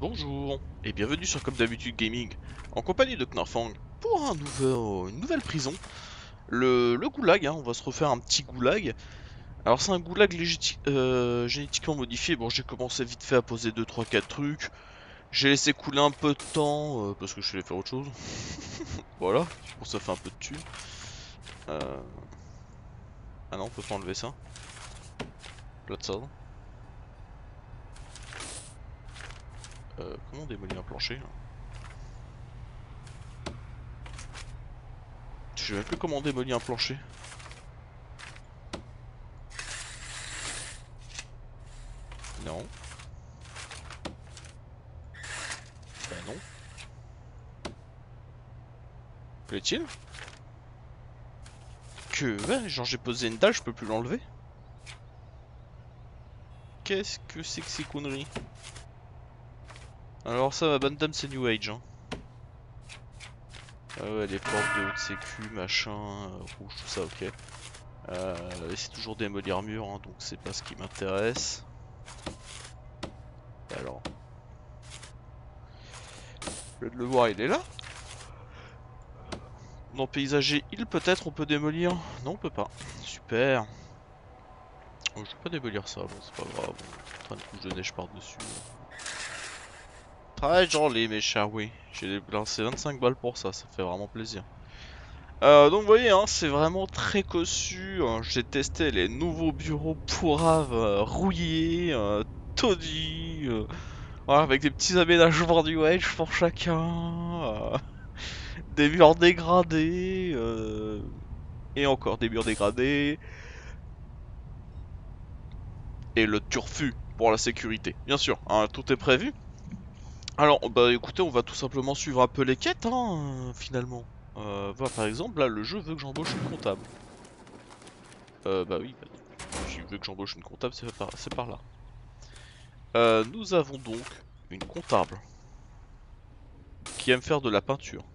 Bonjour et bienvenue sur Comme d'habitude Gaming, en compagnie de Knorfang pour une nouvelle prison, le goulag, hein. On va se refaire un petit goulag. Alors c'est un goulag génétiquement modifié. Bon, j'ai commencé vite fait à poser 2, 3, 4 trucs. J'ai laissé couler un peu de temps parce que je voulais faire autre chose. Voilà, pour ça fait un peu de thunes. Euh... Ah non, on peut pas enlever ça. Plat de sable. Comment on démolit un plancher là? Je sais même plus comment on démolit un plancher. Non. Bah non. Plaît-il? Ouais, genre j'ai posé une dalle, je peux plus l'enlever. Qu'est-ce que c'est que ces conneries? Alors ça, ma bonne dame, c'est New Age, hein. Ah ouais, les portes de haute sécu, machin, rouge, tout ça, ok. C'est toujours démolir mur, hein, donc c'est pas ce qui m'intéresse. Alors, je viens de le voir, il est là. Dans paysager, il peut-être, on peut démolir. Non, on peut pas. Super. Oh, je vais pas démolir ça, bon, c'est pas grave. On train de couche de neige par-dessus. Très joli, mes chers, oui. J'ai lancé 25 balles pour ça, ça fait vraiment plaisir. Donc vous voyez, hein, c'est vraiment très cossu, hein. J'ai testé les nouveaux bureaux pourraves, rouillés, taudis, voilà, avec des petits aménagements du wedge pour chacun, des murs dégradés, et encore des murs dégradés, et le turfu pour la sécurité, bien sûr, hein, tout est prévu. Alors, bah écoutez, on va tout simplement suivre un peu les quêtes, hein, finalement. Voilà, par exemple, là, le jeu veut que j'embauche une comptable. Bah oui, bah, si veut que j'embauche une comptable, c'est par là. Nous avons donc une comptable qui aime faire de la peinture.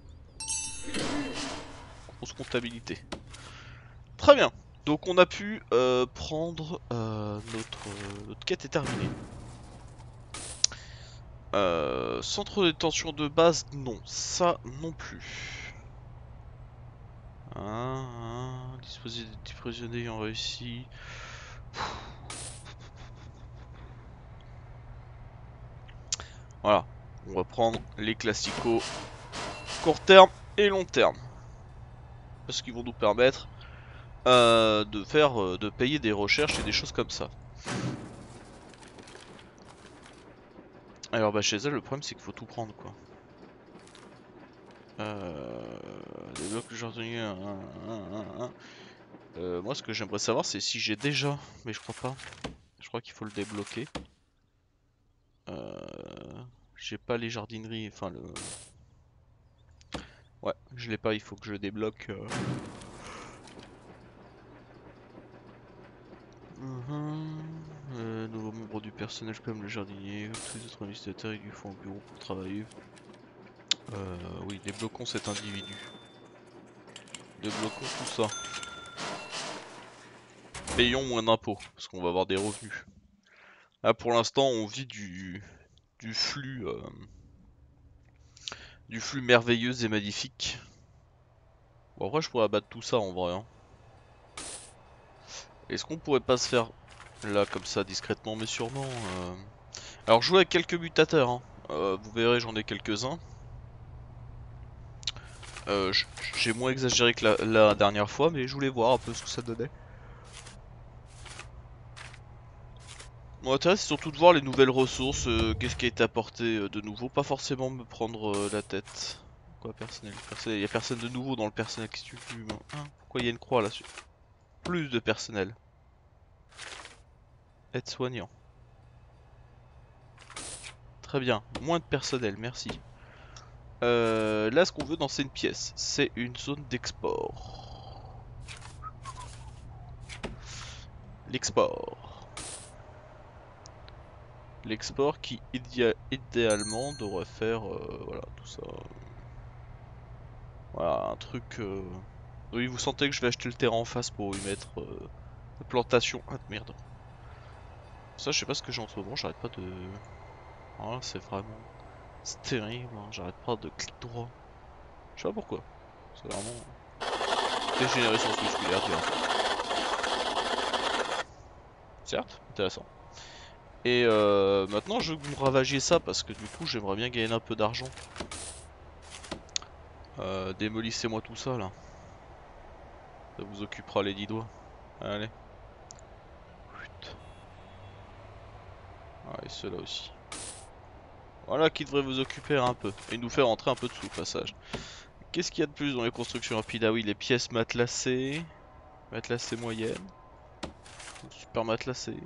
Grosse comptabilité. Très bien. Donc on a pu prendre notre quête est terminée. Centre de détention de base, non. Ça non plus. Disposer des 10 prisonniers ayant réussi. Voilà. On va prendre les classicos court terme et long terme. Parce qu'ils vont nous permettre de payer des recherches et des choses comme ça. Alors bah chez elle le problème c'est qu'il faut tout prendre quoi. Les blocs jardiniers. Moi ce que j'aimerais savoir c'est si j'ai déjà, mais je crois pas. Je crois qu'il faut le débloquer. J'ai pas les jardineries, enfin le. Ouais, je l'ai pas, il faut que je débloque. Nouveaux membres du personnel comme le jardinier, comme tous les autres administrateurs, ils lui font un bureau pour travailler. Oui, débloquons cet individu. Débloquons tout ça. Payons moins d'impôts, parce qu'on va avoir des revenus. Là pour l'instant on vit du flux du flux merveilleux et magnifique. Bon après je pourrais abattre tout ça en vrai, hein. Est-ce qu'on pourrait pas se faire là comme ça discrètement mais sûrement Alors jouer avec quelques mutateurs, hein. Vous verrez j'en ai quelques-uns. J'ai moins exagéré que la dernière fois mais je voulais voir un peu ce que ça donnait. Mon intérêt c'est surtout de voir les nouvelles ressources, qu'est-ce qui a été apporté de nouveau, pas forcément me prendre la tête. Quoi personnel, il y a personne de nouveau dans le personnel qui tue plus humain. Hein, pourquoi il y a une croix là-dessus? Plus de personnel. Aide-soignant. Très bien, moins de personnel, merci. Là ce qu'on veut dans une pièce, c'est une zone d'export. L'export. L'export qui idéalement devrait faire voilà tout ça. Voilà un truc. Oui vous sentez que je vais acheter le terrain en face pour y mettre la plantation. Ah merde. Ça je sais pas ce que j'ai en ce moment, j'arrête pas de. Alors là, c'est vraiment... C'est terrible, hein. J'arrête pas de clic droit. Je sais pas pourquoi. C'est vraiment... Dégénérescence musculaire, direct. Certes, intéressant. Et maintenant, je veux que vous me ravagiez ça parce que du coup, j'aimerais bien gagner un peu d'argent. Démolissez-moi tout ça là. Ça vous occupera les 10 doigts. Allez. Chut. Ah, et ceux-là aussi. Voilà qui devrait vous occuper un peu. Et nous faire rentrer un peu de sous au passage. Qu'est-ce qu'il y a de plus dans les constructions rapides? Ah oui, les pièces matelassées. Matelassées moyennes. Super matelassées.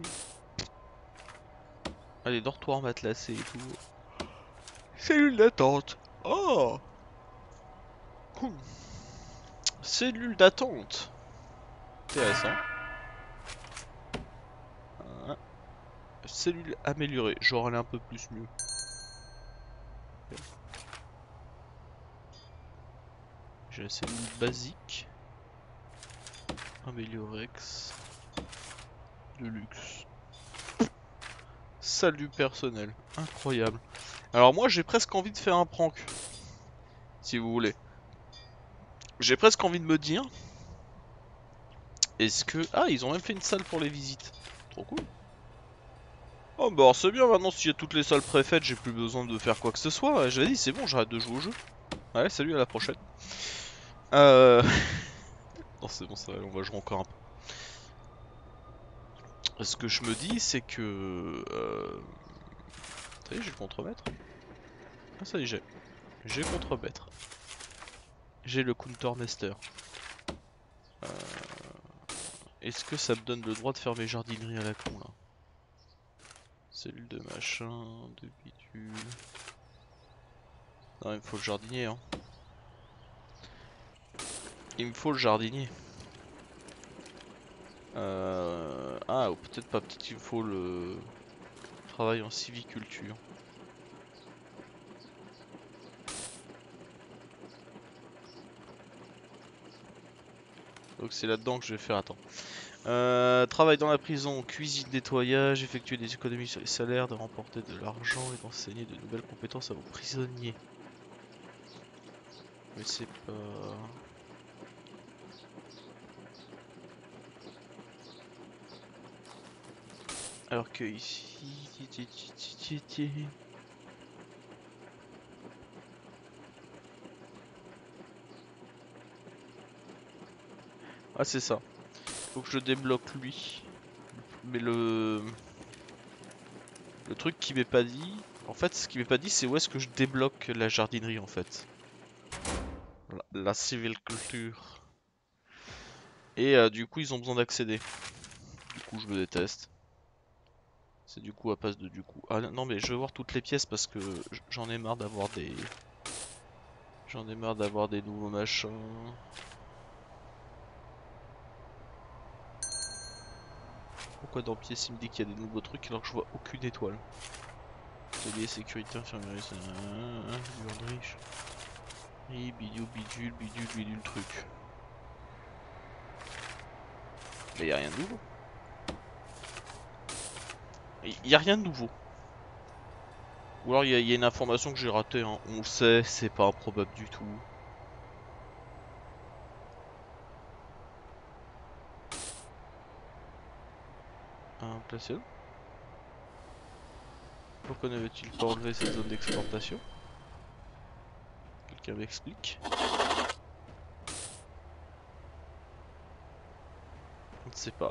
Ah, les dortoirs matelassés et tout. Cellule d'attente. Oh, cool. Cellule d'attente. Intéressant. Ah. Cellule améliorée. Genre elle est un peu plus mieux. J'ai la cellule basique. Améliorex. De luxe. Salut personnel. Incroyable. Alors moi j'ai presque envie de faire un prank. Si vous voulez. J'ai presque envie de me dire. Est-ce que... Ah, ils ont même fait une salle pour les visites. Trop cool. Oh bah c'est bien maintenant, si j'ai toutes les salles préfaites, j'ai plus besoin de faire quoi que ce soit. J'avais dit c'est bon, j'arrête de jouer au jeu. Allez, salut, à la prochaine. Euh... Non c'est bon, ça va, on va jouer encore un peu. Ce que je me dis c'est que... Ça y est, j'ai le contremaître. Ah ça y est, j'ai le contremaître. J'ai le countermaster. Est-ce que ça me donne le droit de faire mes jardineries à la con là? Cellule de machin, de bidule... Non, il me faut le jardinier hein. Il me faut le jardinier. Ah, ou peut-être pas, peut-être il me faut le travail en civiculture. Donc c'est là-dedans que je vais faire, attends. Travail dans la prison, cuisine, nettoyage, effectuer des économies sur les salaires, de remporter de l'argent et d'enseigner de nouvelles compétences à vos prisonniers. Mais c'est pas... Alors que ici... Ah c'est ça. Faut que je débloque lui. Mais le truc qui m'est pas dit... En fait, ce qui m'est pas dit, c'est où est-ce que je débloque la jardinerie en fait. La civiculture. Et du coup, ils ont besoin d'accéder. Du coup, je me déteste. C'est du coup à passe de du coup. Ah non, mais je vais voir toutes les pièces parce que j'en ai marre d'avoir des... J'en ai marre d'avoir des nouveaux machins. Pourquoi dans pièce il me dit qu'il y a des nouveaux trucs alors que je vois aucune étoile? Atelier, sécurité, infirmerie, c'est... riche. Et bidule, bidule, bidule, bidule, truc. Mais y a rien de nouveau. Y a rien de nouveau. Ou alors y a une information que j'ai ratée, hein. On le sait, c'est pas improbable du tout. Placé où? Pourquoi ne veut-il pas enlever cette zone d'exportation? Quelqu'un m'explique? On ne sait pas.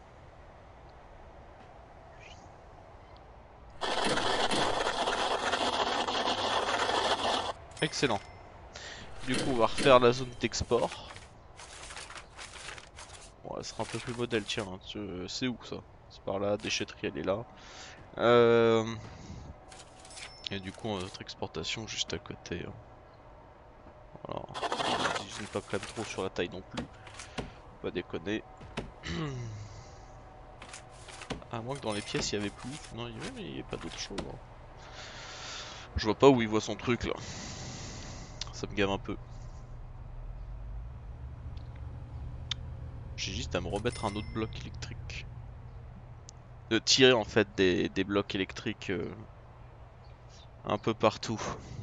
Excellent. Du coup, on va refaire la zone d'export. Bon, elle sera un peu plus modèle, tiens. Hein. C'est où ça? C'est par là, déchetterie elle est là. Et du coup, notre exportation juste à côté. Hein. Voilà. Je n'ai pas quand même trop sur la taille non plus. Faut pas déconner. À moins que dans les pièces il y avait plus. Non, il y avait, mais il n'y a pas d'autre chose. Hein. Je vois pas où il voit son truc là. Ça me gave un peu. J'ai juste à me remettre un autre bloc électrique. De tirer en fait des blocs électriques un peu partout.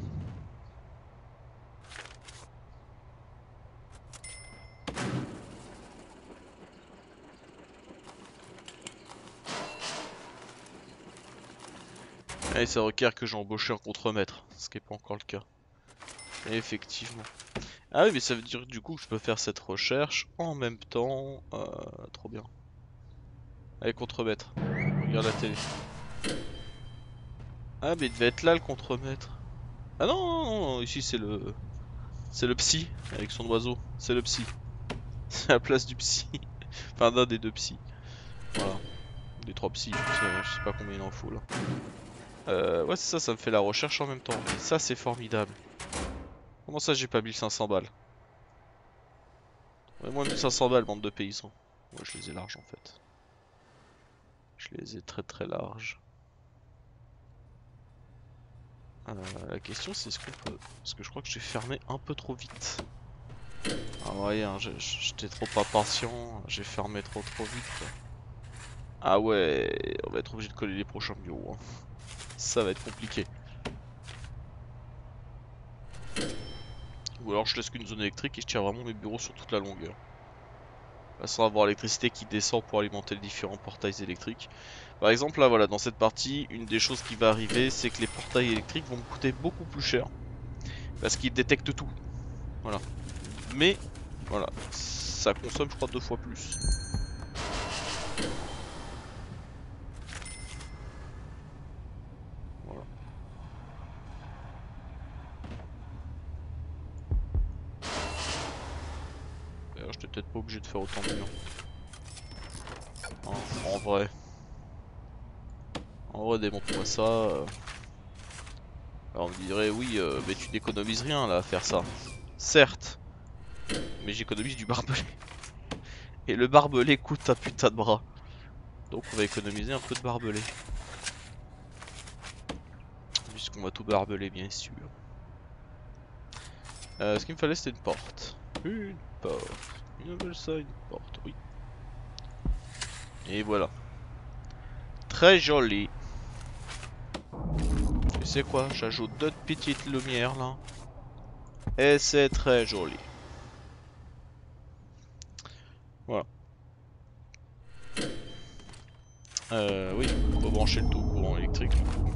Et ça requiert que j'ai embauché un contremaître, ce qui n'est pas encore le cas. Et effectivement. Ah oui, mais ça veut dire du coup que je peux faire cette recherche en même temps. Trop bien. Allez, contremaître. Regarde la télé. Ah, mais il devait être là le contremaître. Ah non, non, non, ici c'est le... C'est le psy, avec son oiseau. C'est le psy. C'est la place du psy. Enfin, d'un des deux psys. Voilà. Des trois psys, je sais pas combien il en faut là. Ouais, c'est ça, ça me fait la recherche en même temps. Et ça, c'est formidable. Comment ça, j'ai pas 1500 balles? Ouais, moi, 1500 balles, bande de paysans. Moi, je les ai larges en fait. Je les ai très très larges. La question, c'est est-ce qu'on peut. Parce que je crois que j'ai fermé un peu trop vite. Ah ouais, hein, j'étais trop impatient. J'ai fermé trop vite quoi. Ah ouais, on va être obligé de coller les prochains bureaux, hein. Ça va être compliqué. Ou alors je laisse qu'une zone électrique et je tire vraiment mes bureaux sur toute la longueur. Là, sans avoir l'électricité qui descend pour alimenter les différents portails électriques. Par exemple, là, voilà, dans cette partie, une des choses qui va arriver, c'est que les portails électriques vont me coûter beaucoup plus cher. Parce qu'ils détectent tout. Voilà. Mais, voilà, ça consomme, je crois, 2 fois plus. Voilà. D'ailleurs, j'étais peut-être pas obligé de faire autant de murs. Hein, en vrai. En vrai, démontre-moi ça. Alors on me dirait, oui, mais tu n'économises rien là à faire ça. Certes, mais j'économise du barbelé. Et le barbelé coûte un putain de bras. Donc on va économiser un peu de barbelé. Puisqu'on va tout barbeler, bien sûr. Ce qu'il me fallait, c'était une porte. Une porte. Une nouvelle ça, une porte, oui. Et voilà. Très joli. Et c'est quoi? J'ajoute d'autres petites lumières là. Et c'est très joli. Voilà. Oui, on va brancher le tout au courant électrique du coup.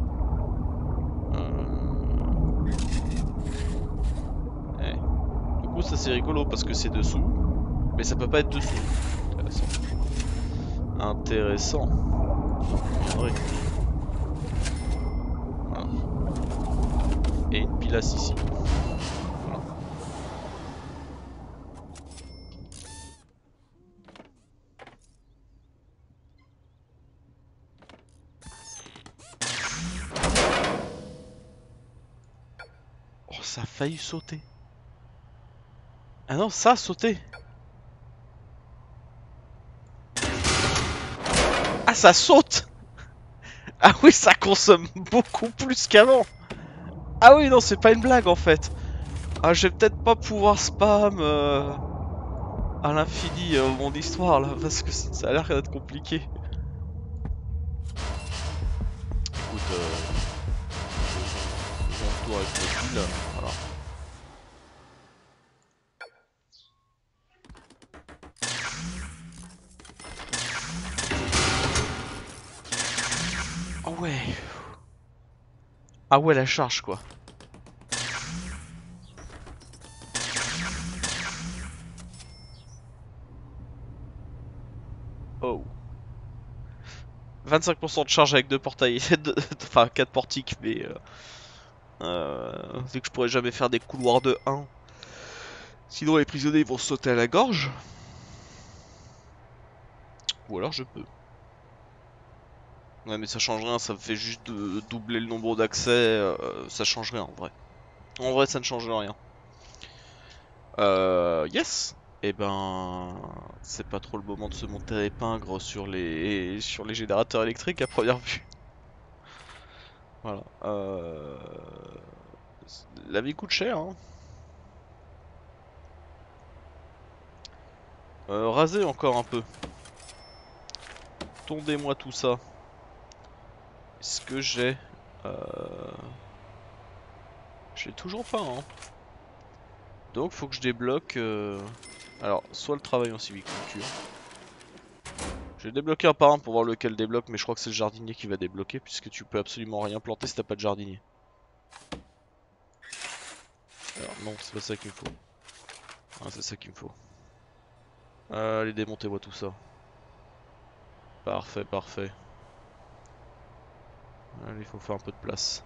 Eh. Du coup, ça c'est rigolo parce que c'est dessous. Mais ça peut pas être dessous. Intéressant. Intéressant. Vrai. Voilà. Et une pilasse ici. Voilà. Oh, ça a failli sauter. Ah non, ça a sauté. Ah, ça saute. Ah oui, ça consomme beaucoup plus qu'avant. Ah oui, non, c'est pas une blague en fait. Ah, je vais peut-être pas pouvoir spam à l'infini mon histoire là, parce que ça a l'air d'être compliqué. Écoute, faisons le tour avec le fil, voilà. Ah ouais. Ah ouais, la charge quoi. Oh. 25% de charge avec 2 portails, enfin 4 portiques, mais vu que je pourrais jamais faire des couloirs de 1, sinon les prisonniers ils vont sauter à la gorge. Ou alors je peux. Ouais, mais ça change rien, ça me fait juste doubler le nombre d'accès, ça change rien en vrai. En vrai, ça ne change rien. Yes. Et ben, c'est pas trop le moment de se monter épingre sur les générateurs électriques à première vue. Voilà. La vie coûte cher, hein. Rasez encore un peu. Tondez-moi tout ça. Est-ce que j'ai... J'ai toujours pas, hein. Donc faut que je débloque... Alors, soit le travail en civiculture. Je vais débloquer un par un pour voir lequel débloque, mais je crois que c'est le jardinier qui va débloquer, puisque tu peux absolument rien planter si t'as pas de jardinier. Alors non, c'est pas ça qu'il me faut. Ah, c'est ça qu'il me faut. Allez, démontez-moi tout ça. Parfait, parfait. Allez, il faut faire un peu de place.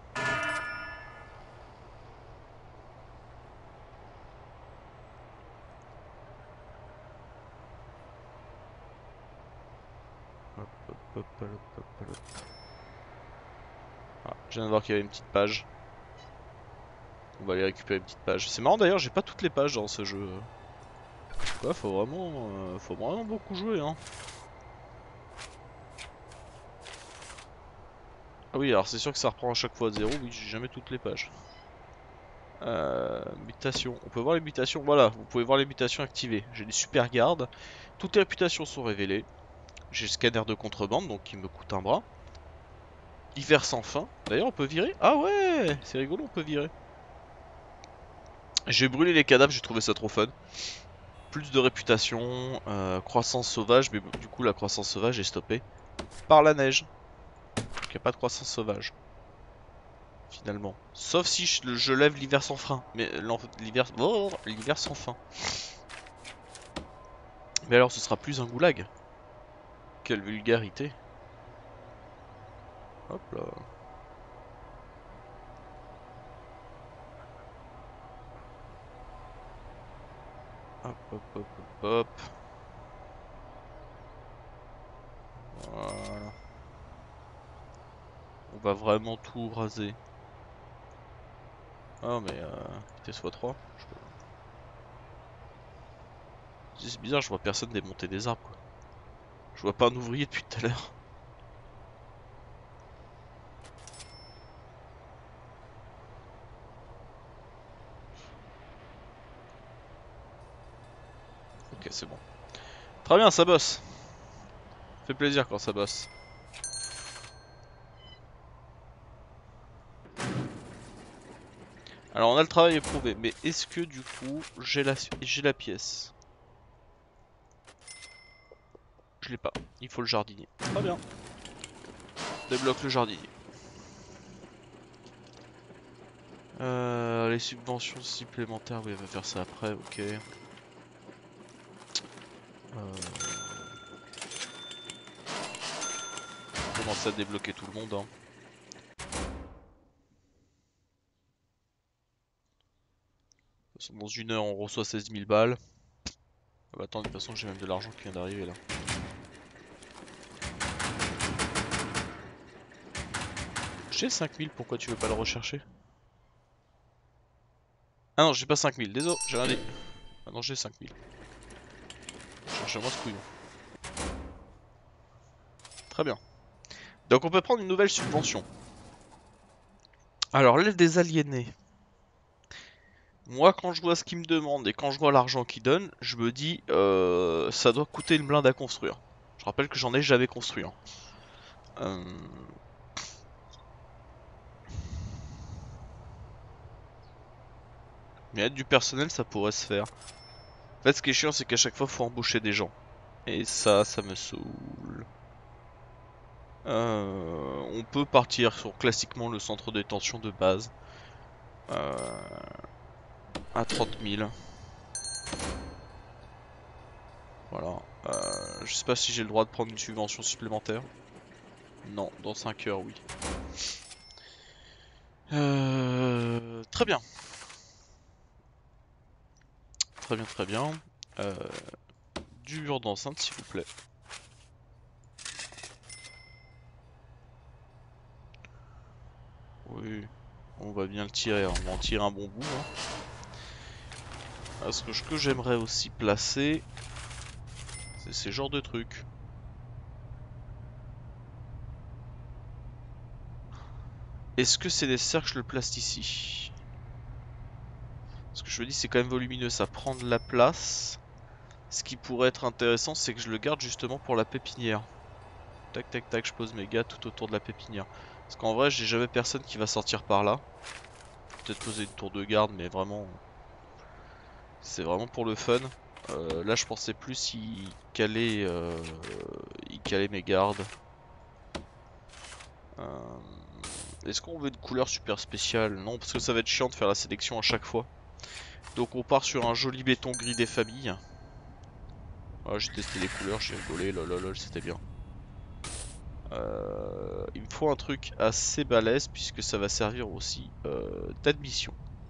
Hop, hop, hop, hop, hop, hop. Ah, je viens de voir qu'il y avait une petite page. On va aller récupérer une petite page. C'est marrant d'ailleurs, j'ai pas toutes les pages dans ce jeu. Quoi, faut vraiment beaucoup jouer, hein. Ah oui, alors c'est sûr que ça reprend à chaque fois à zéro. Oui, j'ai jamais toutes les pages. Mutations. On peut voir les mutations. Voilà, vous pouvez voir les mutations activées. J'ai des super gardes. Toutes les mutations sont révélées. J'ai le scanner de contrebande, donc qui me coûte un bras. Hiver sans fin. D'ailleurs, on peut virer. Ah ouais, c'est rigolo, on peut virer. J'ai brûlé les cadavres, j'ai trouvé ça trop fun. Plus de réputation, croissance sauvage, mais du coup la croissance sauvage est stoppée par la neige. Donc il n'y a pas de croissance sauvage. Finalement. Sauf si je lève l'hiver sans frein. Mais l'hiver sans fin. Mais alors ce sera plus un goulag. Quelle vulgarité. Hop là. Hop hop hop hop hop. Voilà. On va vraiment tout raser. Oh mais vitesse x3. C'est bizarre, je vois personne démonter des arbres quoi. Je vois pas un ouvrier depuis tout à l'heure. Ok, c'est bon. Très bien, ça bosse. Fait plaisir quand ça bosse. Alors on a le travail éprouvé, mais est-ce que du coup j'ai la pièce? Je l'ai pas. Il faut le jardinier. Très bien. Débloque le jardinier. Les subventions supplémentaires, oui, elle va faire ça après, ok. On commence à débloquer tout le monde. Hein. Dans une heure, on reçoit 16 000 balles. Ah bah attends, de toute façon, j'ai même de l'argent qui vient d'arriver là. J'ai 5000, pourquoi tu veux pas le rechercher? Ah non, j'ai pas 5000, désolé, j'ai rien dit. Ah non, j'ai 5000. Cherchez-moi ce couillon. Très bien. Donc on peut prendre une nouvelle subvention. Alors l'aide des aliénés. Moi quand je vois ce qu'ils me demandent et quand je vois l'argent qu'ils donnent, je me dis ça doit coûter une blinde à construire. Je rappelle que j'en ai jamais construit. Hein. Mais être du personnel ça pourrait se faire. En fait ce qui est chiant c'est qu'à chaque fois faut embaucher des gens. Et ça me saoule. On peut partir sur classiquement le centre de détention de base. À 30 000. Voilà. Je sais pas si j'ai le droit de prendre une subvention supplémentaire. Non, dans 5 heures, oui. Très bien. Très bien, très bien. Du mur d'enceinte, s'il vous plaît. Oui, on va bien le tirer. On va en tirer un bon bout. Hein. Parce que ce que j'aimerais aussi placer, c'est ces genres de trucs. Est-ce que c'est nécessaire que je le place ici? Ce que je me dis, c'est quand même volumineux, ça prend de la place. Ce qui pourrait être intéressant, c'est que je le garde justement pour la pépinière. Tac tac tac, je pose mes gars tout autour de la pépinière. Parce qu'en vrai, j'ai jamais personne qui va sortir par là. peut-être poser une tour de garde, mais vraiment, c'est vraiment pour le fun. Là, je pensais plus y caler mes gardes. Est-ce qu'on veut une couleur super spéciale? Non, parce que ça va être chiant de faire la sélection à chaque fois. Donc on part sur un joli béton gris des familles. Ah, j'ai testé les couleurs, j'ai rigolé, lol, c'était bien. Il me faut un truc assez balèze puisque ça va servir aussi d'admission.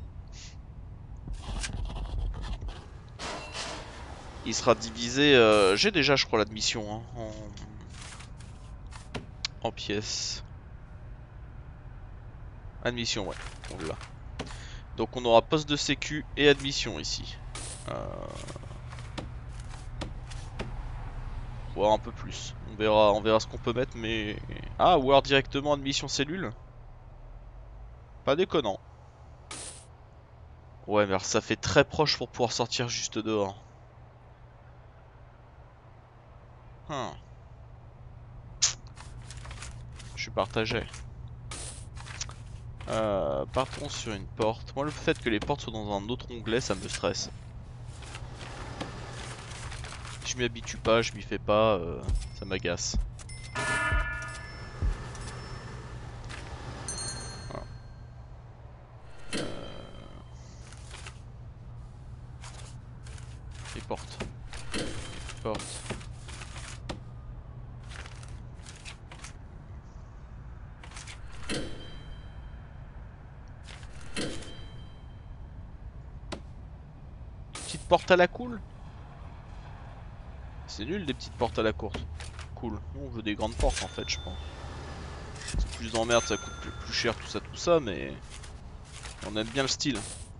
Il sera divisé, j'ai déjà je crois l'admission hein, en pièces. Admission, ouais, on l'a. Donc on aura poste de sécu et admission ici. Voire un peu plus. On verra ce qu'on peut mettre, mais... Ah, ou alors directement admission cellule. Pas déconnant. Ouais, mais alors ça fait très proche pour pouvoir sortir juste dehors. Je suis partagé. Partons sur une porte. Moi, le fait que les portes soient dans un autre onglet, ça me stresse. Je m'y habitue pas, je m'y fais pas, ça m'agace. Voilà. Les portes. Les portes. Petite porte à la cool. C'est nul des petites portes à la courte. Cool. Nous, on veut des grandes portes en fait, je pense. C'est plus d'emmerde, ça coûte plus cher, tout ça, mais on aime bien le style.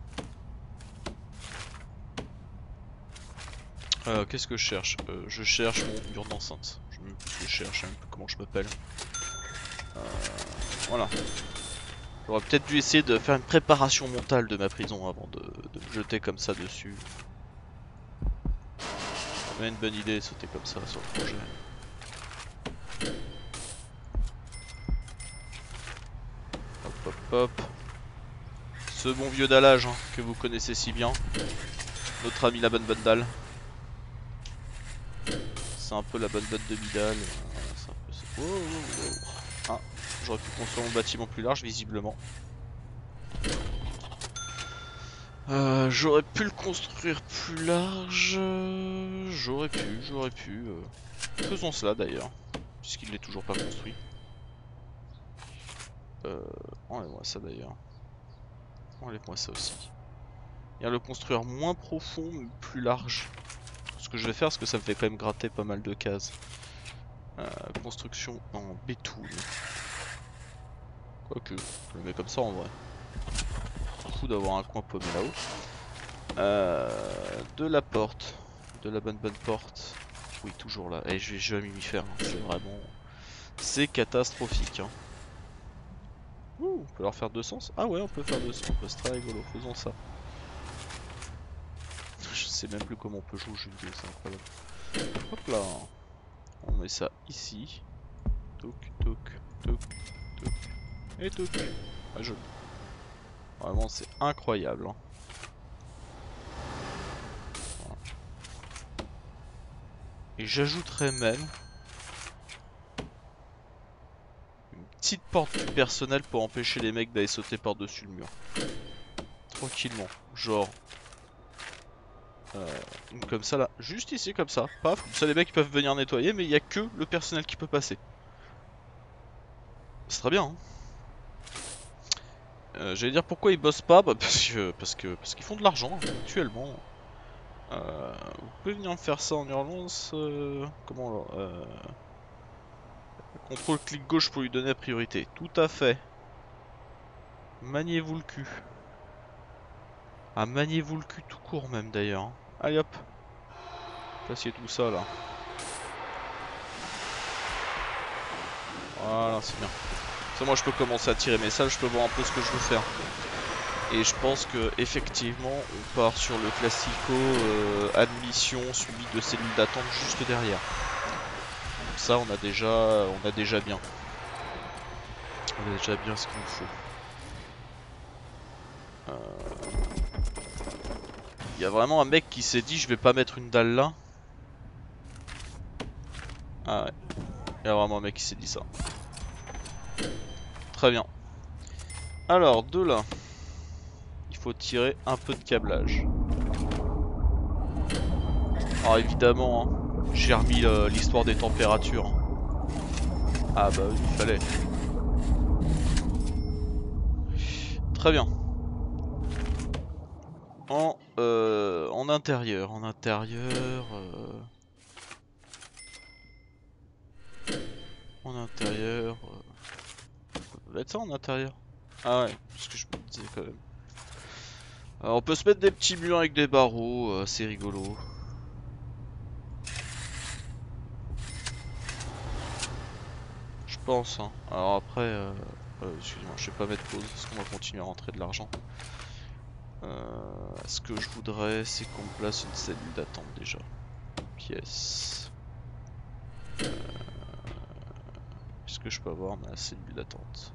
Qu'est-ce que je cherche? Je cherche mon mur d'enceinte. Je sais même plus ce que je cherche, je sais même plus comment je m'appelle. Voilà. J'aurais peut-être dû essayer de faire une préparation mentale de ma prison avant de me jeter comme ça dessus. C'est une bonne idée de sauter comme ça sur le projet. Hop hop hop. Ce bon vieux dallage hein, que vous connaissez si bien. Notre ami la bonne dalle. C'est un peu la bonne de Midal. Wow, wow, wow. Ah, j'aurais pu construire mon bâtiment plus large visiblement. J'aurais pu le construire plus large. J'aurais pu. Faisons cela d'ailleurs, puisqu'il n'est toujours pas construit. Enlève-moi ça d'ailleurs. Enlève-moi ça aussi. Et le construire moins profond, mais plus large. Ce que je vais faire, parce que ça me fait quand même gratter pas mal de cases. Construction en béton. Quoique, je le mets comme ça en vrai. Fou d'avoir un coin paumé là-haut. De la porte. De la bonne porte. Oui, toujours là. Et je vais jamais m'y faire. Hein. C'est vraiment... C'est catastrophique. Hein. Ouh, on peut leur faire 2 sens. Ah ouais, on peut faire 2 sens. C'est très rigolo. Faisons ça. Je sais même plus comment on peut jouer au jeu vidéo. C'est incroyable. Hop là. On met ça ici. Toc, toc, toc, toc. Et toc. Ah, joli. Vraiment, c'est incroyable. Hein. Voilà. Et j'ajouterais même une petite porte du personnel pour empêcher les mecs d'aller sauter par-dessus le mur. Tranquillement. Genre. Une comme ça là. Juste ici, comme ça. Paf. Comme ça, les mecs peuvent venir nettoyer, mais il n'y a que le personnel qui peut passer. C'est très bien. Hein. J'allais dire pourquoi ils bossent pas, bah parce qu'ils font de l'argent actuellement. Vous pouvez venir me faire ça en urgence. Comment contrôle clic gauche pour lui donner la priorité. Tout à fait. Maniez-vous le cul. Ah, maniez-vous le cul tout court même d'ailleurs. Hein. Allez hop. Passez tout ça là. Voilà, c'est bien. Ça, moi je peux commencer à tirer mes salles, je peux voir un peu ce que je veux faire. Et je pense que effectivement on part sur le classico admission suivi de cellules d'attente juste derrière. Donc ça on a déjà bien. On a déjà bien ce qu'il nous faut. Il y a vraiment un mec qui s'est dit je vais pas mettre une dalle là. Ah ouais. Il y a vraiment un mec qui s'est dit ça. Très bien. Alors, de là. Il faut tirer un peu de câblage. Alors évidemment, hein, j'ai remis l'histoire des températures. Ah bah oui, il fallait. Très bien. En intérieur, en intérieur. Ça doit être ça en intérieur. Ah ouais, c'est ce que je me disais quand même. Alors, on peut se mettre des petits murs avec des barreaux, c'est rigolo. Je pense, hein. Alors après, excusez-moi, je vais pas mettre pause parce qu'on va continuer à rentrer de l'argent. Ce que je voudrais, c'est qu'on place une cellule d'attente déjà. Pièce. Est-ce que je peux avoir ma cellule d'attente?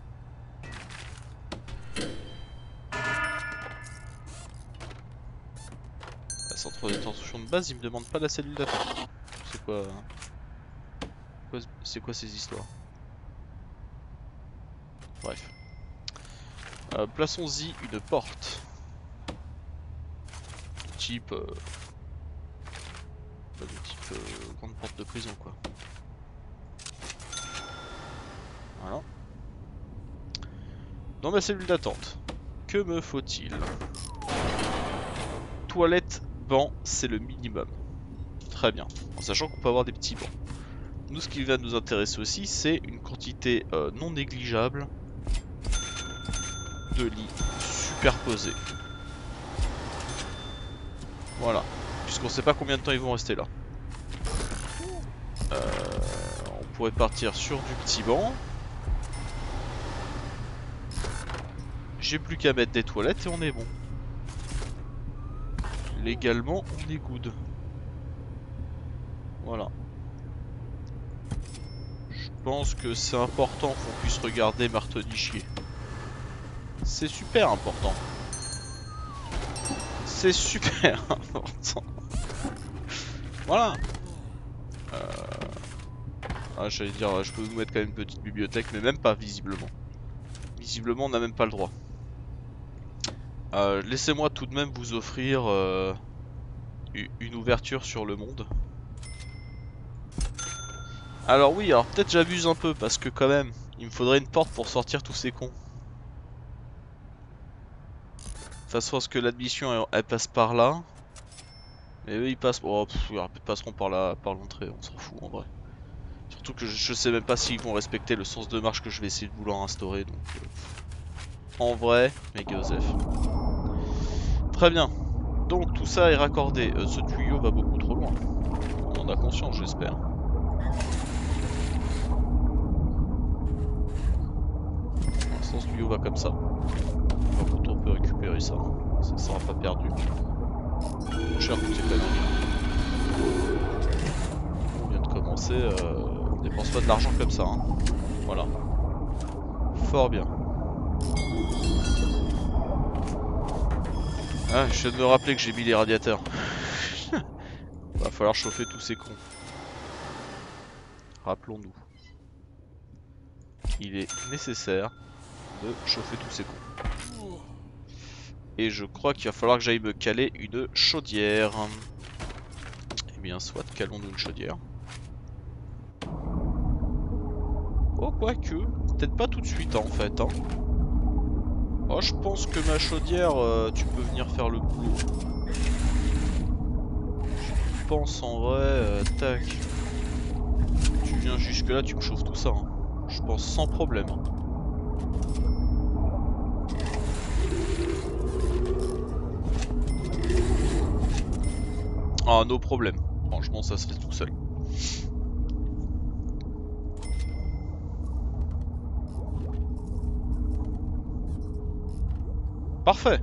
La centre de détention de base, il me demande pas la cellule d'attente. C'est quoi, c'est quoi ces histoires? Bref. Plaçons-y une porte. Type... de type grande porte de prison quoi. Voilà. Dans ma cellule d'attente, que me faut-il? Toilette, banc, c'est le minimum. Très bien, en sachant qu'on peut avoir des petits bancs. Nous, ce qui va nous intéresser aussi, c'est une quantité non négligeable de lits superposés. Voilà, puisqu'on sait pas combien de temps ils vont rester là. On pourrait partir sur du petit banc. J'ai plus qu'à mettre des toilettes et on est bon. Légalement, on est good. Voilà. Je pense que c'est important qu'on puisse regarder Martoni chier. C'est super important. C'est super important. Voilà. Ah, j'allais dire, je peux vous mettre quand même une petite bibliothèque, mais même pas visiblement. Visiblement, on n'a même pas le droit. Laissez-moi tout de même vous offrir une ouverture sur le monde. Alors oui, alors peut-être j'abuse un peu, parce que quand même, il me faudrait une porte pour sortir tous ces cons. De toute façon, est-ce que l'admission, elle passe par là? Mais eux, ils passent... Oh, ils passeront par l'entrée, on s'en fout en vrai. Surtout que je sais même pas s'ils vont respecter le sens de marche que je vais essayer de vouloir instaurer, donc... en vrai, mais Joseph. Très bien. Donc tout ça est raccordé. Ce tuyau va beaucoup trop loin. On en a conscience, j'espère. Pour l'instant, ce tuyau va comme ça. Par contre, on peut récupérer ça. Ça sera pas perdu. Cher toutes ces conneries. On vient de commencer. On dépense pas de l'argent comme ça. Hein. Voilà. Fort bien. Ah, je viens de me rappeler que j'ai mis les radiateurs. Va falloir chauffer tous ces cons. Rappelons-nous. Il est nécessaire de chauffer tous ces cons. Et je crois qu'il va falloir que j'aille me caler une chaudière. Eh bien, soit calons-nous une chaudière. Oh, quoique, peut-être pas tout de suite en fait. Hein. Oh, je pense que ma chaudière, tu peux venir faire le boulot. Je pense en vrai, tac. Tu viens jusque là, tu me chauffes tout ça. Hein. Je pense sans problème. Hein. Ah, no problème. Franchement, ça se fait tout seul. Parfait.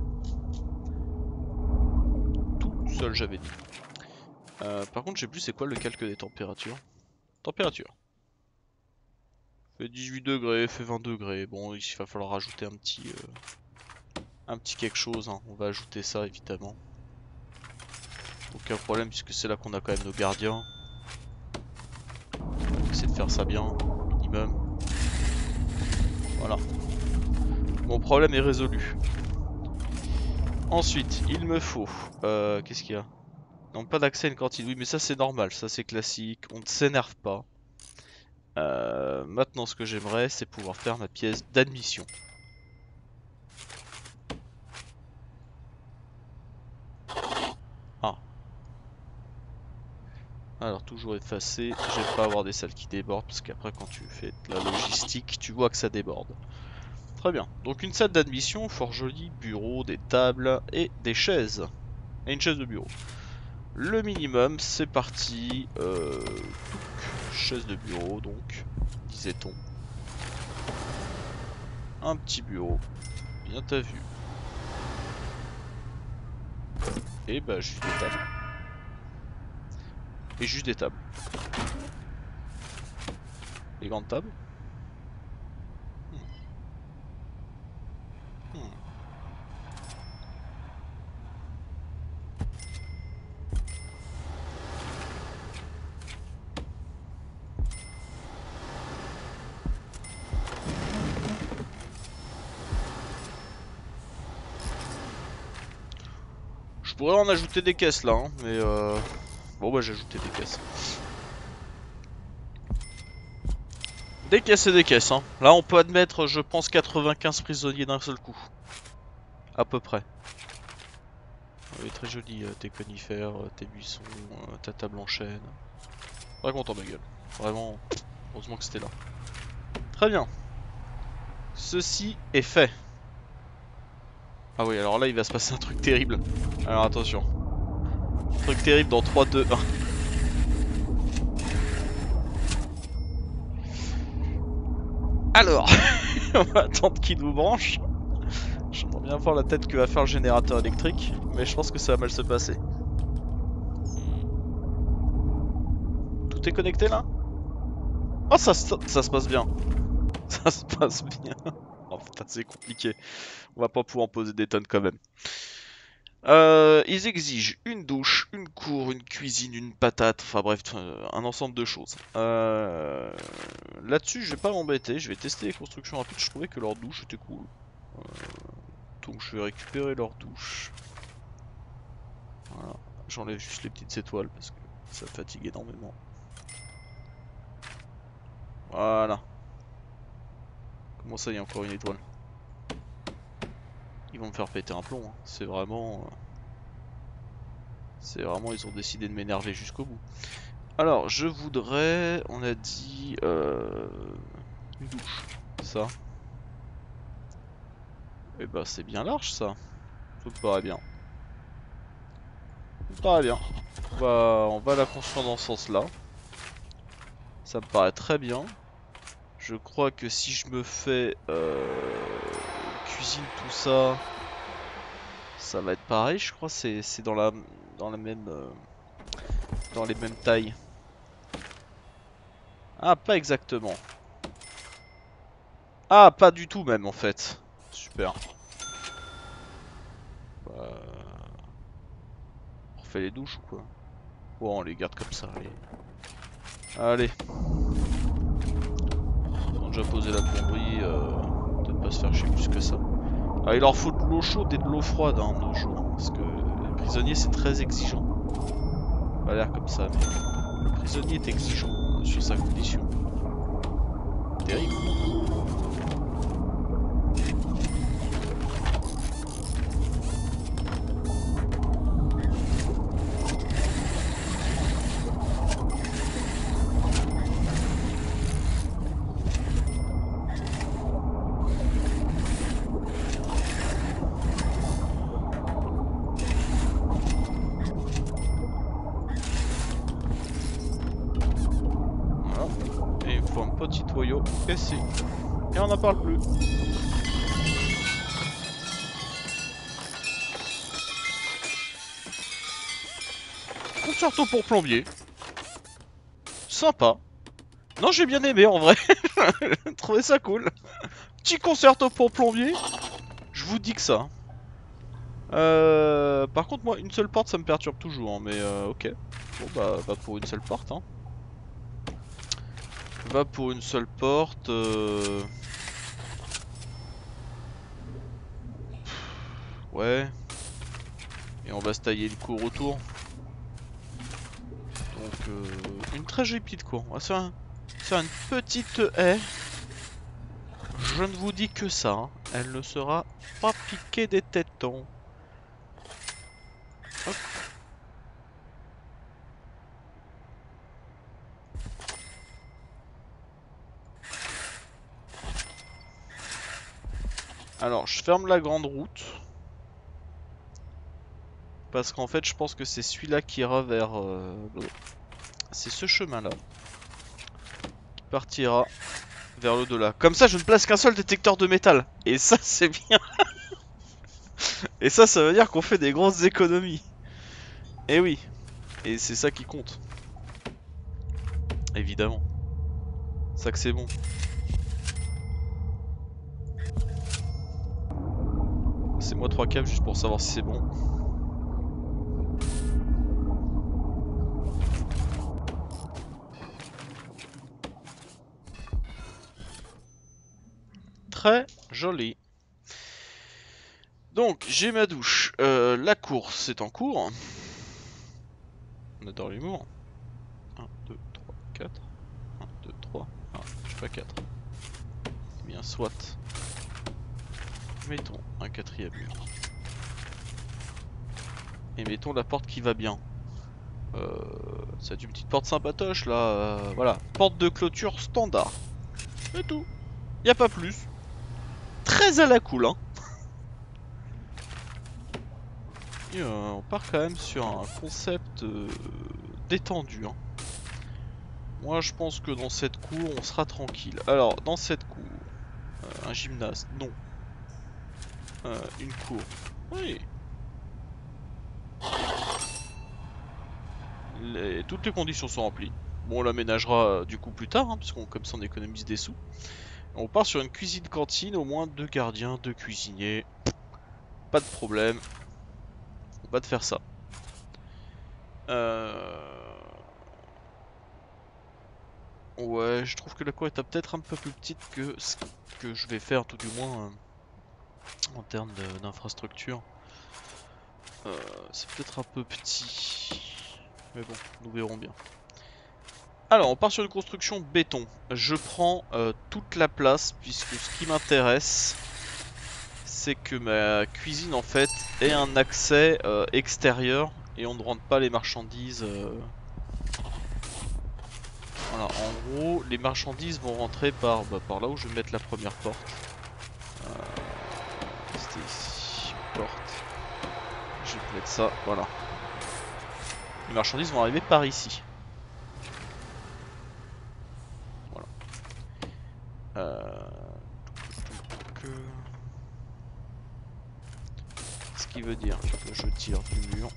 Tout seul, j'avais dit. Par contre, je sais plus c'est quoi le calque des températures. Température. Fait 18 degrés, fait 20 degrés. Bon, il va falloir rajouter un petit... un petit quelque chose, hein. On va ajouter ça évidemment. Aucun problème puisque c'est là qu'on a quand même nos gardiens. On va essayer de faire ça bien, minimum. Voilà. Mon problème est résolu. Ensuite, il me faut... qu'est-ce qu'il y a? Non, pas d'accès à une cantine. Oui, mais ça c'est normal, ça c'est classique. On ne s'énerve pas. Maintenant, ce que j'aimerais, c'est pouvoir faire ma pièce d'admission. Ah. Alors, toujours effacer. J'aime pas avoir des salles qui débordent, parce qu'après, quand tu fais de la logistique, tu vois que ça déborde. Très bien. Donc, une salle d'admission, fort jolie, bureau, des tables et des chaises. Et une chaise de bureau. Le minimum, c'est parti. Chaise de bureau, donc, disait-on. Un petit bureau. Bien t'as vu. Et bah, juste des tables. Et juste des tables. Les grandes tables. Je pourrais en ajouter des caisses là, hein, mais bon bah j'ai ajouté des caisses. Des caisses et des caisses, hein. Là on peut admettre, je pense, 95 prisonniers d'un seul coup. À peu près. Oui, très joli, tes conifères, tes buissons, ta table en chêne. Très content ma gueule. Vraiment, heureusement que c'était là. Très bien. Ceci est fait. Ah oui, alors là il va se passer un truc terrible. Alors attention. Un truc terrible dans 3, 2, 1. Alors, on va attendre qu'il nous branche. J'aimerais bien voir la tête que va faire le générateur électrique, mais je pense que ça va mal se passer. Tout est connecté là? Oh, ça se passe bien. Ça se passe bien. Oh putain, c'est compliqué. On va pas pouvoir en poser des tonnes quand même. Ils exigent une douche, une cour, une cuisine, une patate, enfin bref, un ensemble de choses. Là-dessus, je vais pas m'embêter, je vais tester les constructions rapides. Je trouvais que leur douche était cool. Donc je vais récupérer leur douche. Voilà. J'enlève juste les petites étoiles parce que ça fatigue énormément. Voilà. Comment ça, il y a encore une étoile? Ils vont me faire péter un plomb, hein. C'est vraiment... ils ont décidé de m'énerver jusqu'au bout. Alors, je voudrais... On a dit... une douche. Ça. Et bah, c'est bien large, ça. Ça me paraît bien. Ça me paraît bien. On va la construire dans ce sens-là. Ça me paraît très bien. Je crois que si je me fais cuisine tout ça, ça va être pareil. Je crois que c'est dans la même dans les mêmes tailles. Ah, pas exactement. Ah, pas du tout même en fait. Super. Bah, on refait les douches ou quoi? Bon, on les garde comme ça. Allez. On a déjà posé la plomberie. Peut-être pas se faire chier plus que ça. Ah, il leur faut de l'eau chaude et de l'eau froide hein, de nos jours. Parce que les prisonniers c'est très exigeant. Pas l'air comme ça, mais le prisonnier est exigeant sur sa condition. Terrible. Petit tuyau ici. Et on n'en parle plus. Concerto pour plombier. Sympa. Non, j'ai bien aimé en vrai. J'ai trouvé ça cool. Petit concerto pour plombier. Je vous dis que ça. Par contre, moi, une seule porte, ça me perturbe toujours, hein, mais ok. Bon, bah, va pour une seule porte, hein. Va pour une seule porte. Ouais. Et on va se tailler une cour autour. Donc, une très jolie petite cour. On va se faire une petite haie. Je ne vous dis que ça, hein. Elle ne sera pas piquée des tétons. Hop. Alors, je ferme la grande route. Parce qu'en fait, je pense que c'est celui-là qui ira vers... c'est ce chemin-là. Qui partira vers l'au-delà. Comme ça, je ne place qu'un seul détecteur de métal. Et ça, c'est bien. Et ça veut dire qu'on fait des grosses économies. Et oui. Et c'est ça qui compte. Évidemment. Ça que c'est bon. C'est moi 3 câbles juste pour savoir si c'est bon. Très joli. Donc, j'ai ma douche. La course est en cours. On adore l'humour. 1, 2, 3, 4. 1, 2, 3. Ah, je suis pas 4. Eh bien, soit. Mettons un quatrième mur. Et mettons la porte qui va bien. C'est une petite porte sympatoche là. Voilà. Porte de clôture standard. C'est tout. Y a pas plus. Très à la cool, hein. Et, on part quand même sur un concept détendu, hein. Moi je pense que dans cette cour on sera tranquille. Alors dans cette cour, un gymnase, non. Une cour, oui. Toutes les conditions sont remplies. Bon on l'aménagera du coup plus tard, hein, parce qu'on comme ça on économise des sous. On part sur une cuisine cantine, au moins 2 gardiens, 2 cuisiniers. Pas de problème. On va te faire ça. Ouais, je trouve que la cour est peut-être un peu plus petite que ce que je vais faire, tout du moins en termes d'infrastructure. C'est peut-être un peu petit. Mais bon, nous verrons bien. Alors, on part sur une construction béton. Je prends toute la place, puisque ce qui m'intéresse, c'est que ma cuisine, en fait, ait un accès extérieur, et on ne rentre pas les marchandises... Voilà, en gros, les marchandises vont rentrer par là où je vais mettre la première porte. C'était ici, porte. Je vais mettre ça, voilà. Les marchandises vont arriver par ici. Voilà. Ce qui veut dire que je tire du mur.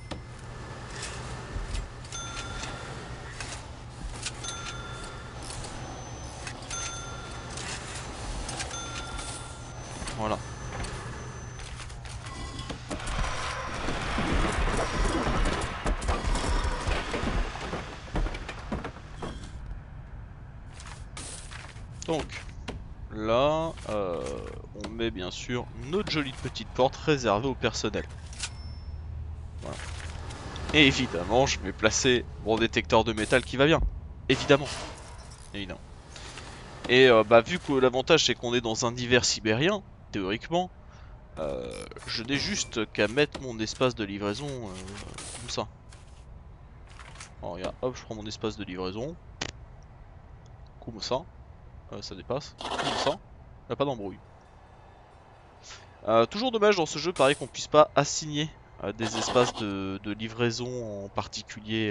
Voilà. Donc, là, on met bien sûr notre jolie petite porte réservée au personnel. Voilà. Et évidemment, je vais placer mon détecteur de métal qui va bien. Évidemment. Évidemment. Et vu que l'avantage c'est qu'on est dans un hiver sibérien, théoriquement, je n'ai juste qu'à mettre mon espace de livraison comme ça. Alors regarde, hop, je prends mon espace de livraison. Comme ça. Ça dépasse. Comme ça. Il n'y a pas d'embrouille. Toujours dommage dans ce jeu, pareil, qu'on puisse pas assigner des espaces de livraison en particulier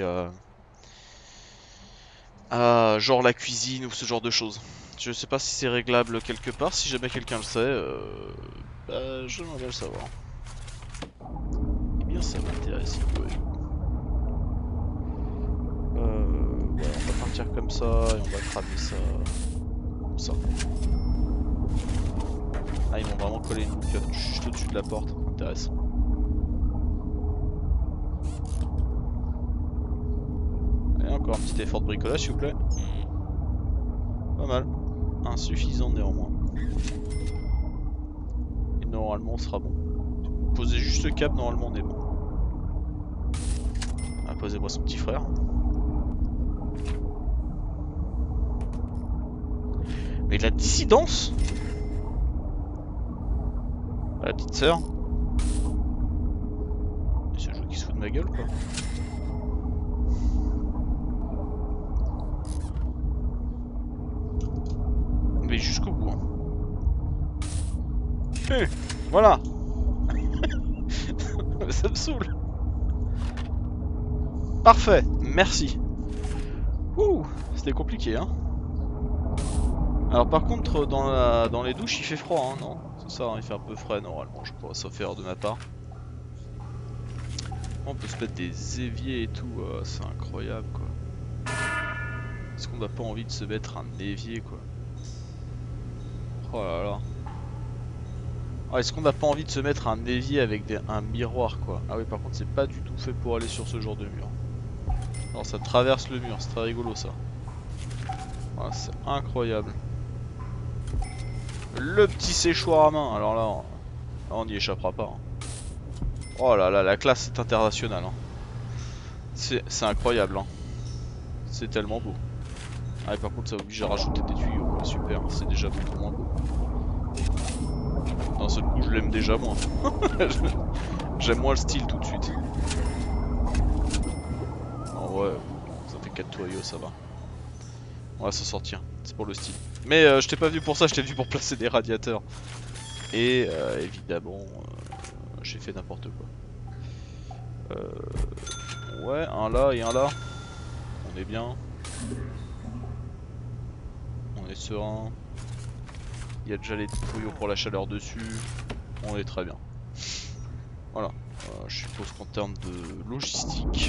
à genre la cuisine ou ce genre de choses. Je sais pas si c'est réglable quelque part, si jamais quelqu'un le sait, j'aimerais bien le savoir. Eh bien ça m'intéresse, ouais. Ouais, on va partir comme ça et on va cramer ça comme ça. Ah, ils m'ont vraiment collé une boucle juste au-dessus de la porte, intéressant. Encore un petit effort de bricolage s'il vous plaît. Pas mal. Insuffisant néanmoins. Et normalement on sera bon. Posez juste le cap, normalement on est bon. Ah, posez-moi son petit frère. Mais de la dissidence? La petite sœur. C'est le jeu qui se fout de ma gueule quoi. Mais jusqu'au bout hein. Voilà. Ça me saoule. Parfait, merci. Ouh, c'était compliqué hein. Alors par contre dans les douches il fait froid hein, non? C'est ça, hein, il fait un peu frais normalement je crois, sauf erreur de ma part. On peut se mettre des éviers et tout, c'est incroyable quoi. Est-ce qu'on n'a pas envie de se mettre un évier quoi? Oh là là. Ah, est-ce qu'on n'a pas envie de se mettre un évier avec un miroir quoi? Ah oui par contre c'est pas du tout fait pour aller sur ce genre de mur. Alors ça traverse le mur, c'est très rigolo ça. Voilà, c'est incroyable. Le petit séchoir à main, alors là on n'y échappera pas. Hein. Oh là là, la classe est internationale. Hein. C'est incroyable. Hein. C'est tellement beau. Ah et par contre ça oblige à rajouter des tuyaux, ouais, super, c'est déjà beaucoup moins beau. D'un seul coup je l'aime déjà moins. J'aime moins le style tout de suite. Oh ouais, ça fait 4 tuyaux, ça va. On va s'en sortir, c'est pour le style. Mais je t'ai pas vu pour ça, je t'ai vu pour placer des radiateurs. Et évidemment, j'ai fait n'importe quoi. Ouais, un là et un là. On est bien. On est serein. Il y a déjà les tuyaux pour la chaleur dessus. On est très bien. Voilà. Je suppose qu'en termes de logistique,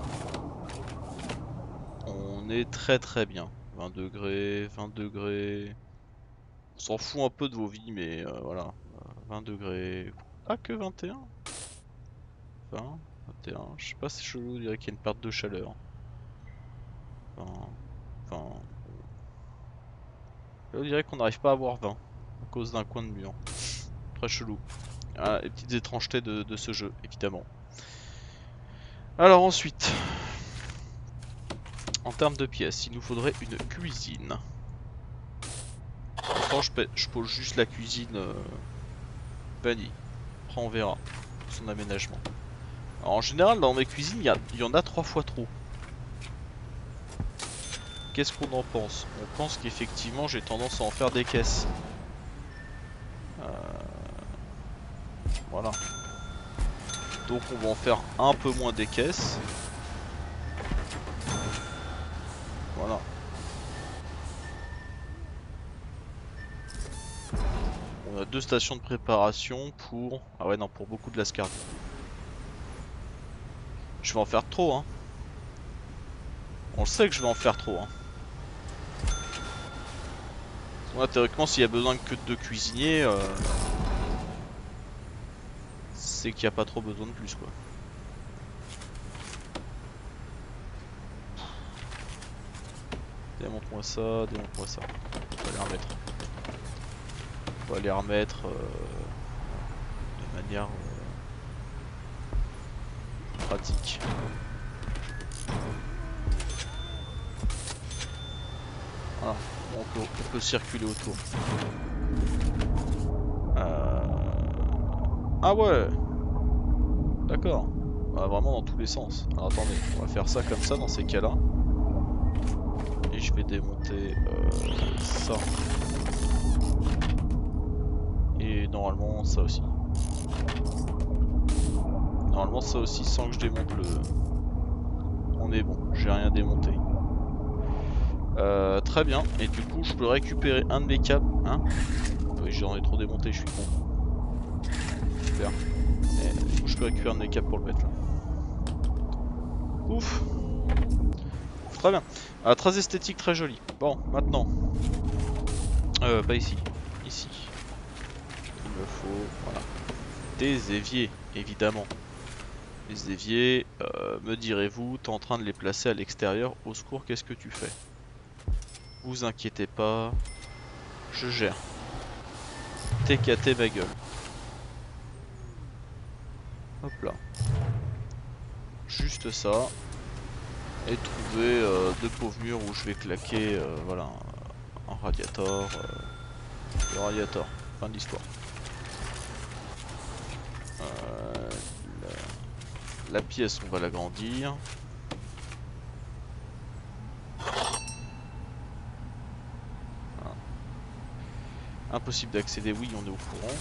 on est très bien. 20 degrés, 20 degrés. On s'en fout un peu de vos vies, mais voilà. 20 degrés. Ah, que 21? 20, 21. Je sais pas, c'est chelou, on dirait qu'il y a une perte de chaleur. 20, 20. Là, on dirait qu'on n'arrive pas à avoir 20 à cause d'un coin de mur. Très chelou. Ah, les petites étrangetés de ce jeu, évidemment. Alors ensuite, en termes de pièces, il nous faudrait une cuisine. Pourtant, je pose juste la cuisine vanille. Après, on verra son aménagement. Alors, en général, dans mes cuisines, il y en a 3 fois trop. Qu'est-ce qu'on en pense? On pense qu'effectivement, j'ai tendance à en faire des caisses. Voilà. Donc, on va en faire un peu moins des caisses. Voilà. On a 2 stations de préparation pour... Ah ouais non, pour beaucoup de lascars. Je vais en faire trop hein. On le sait que je vais en faire trop hein. Moi théoriquement s'il y a besoin que de 2 cuisiniers, c'est qu'il n'y a pas trop besoin de plus quoi. Démontre-moi ça, démontre-moi ça. On va les remettre. On va les remettre de manière pratique. Voilà, on peut circuler autour. Ah ouais. D'accord. Vraiment dans tous les sens. Alors attendez, on va faire ça comme ça dans ces cas-là. Et je vais démonter ça. Et normalement ça aussi. Normalement ça aussi sans que je démonte le... On est bon, j'ai rien démonté. Très bien, et du coup je peux récupérer un de mes câbles. Hein? Oui j'en ai trop démonté, je suis con. Super. Et, du coup je peux récupérer un de mes câbles pour le mettre là. Ouf. Très bien. Très esthétique, très joli. Bon, maintenant. Pas ici. Ici. Il me faut, voilà, des éviers, évidemment. Les éviers, me direz-vous, t'es en train de les placer à l'extérieur. Au secours, qu'est-ce que tu fais? Vous inquiétez pas, je gère. TKT ma gueule. Hop là. Juste ça. Et trouver deux pauvres murs où je vais claquer voilà, un radiator. Le radiator. Fin de l'histoire. La pièce, on va l'agrandir. Voilà. Impossible d'accéder, oui, on est au courant.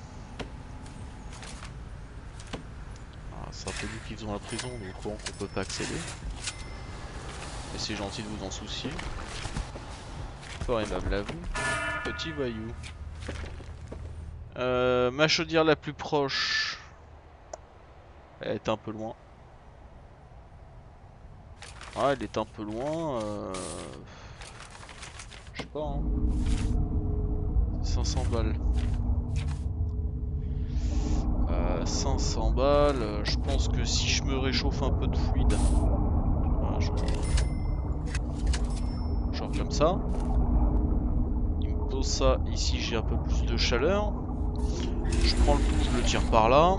C'est un peu nous qui faisons la prison, on est au courant qu'on peut pas accéder. Et c'est gentil de vous en soucier. Fort aimable à vous, petit voyou. Ma chaudière la plus proche. Elle est un peu loin. Ah, elle est un peu loin. Je sais pas, hein. 500 balles. 500 balles. Je pense que si je me réchauffe un peu de fluide, voilà, genre comme ça. Il me pose ça ici, j'ai un peu plus de chaleur. Je prends le trou, je le tire par là.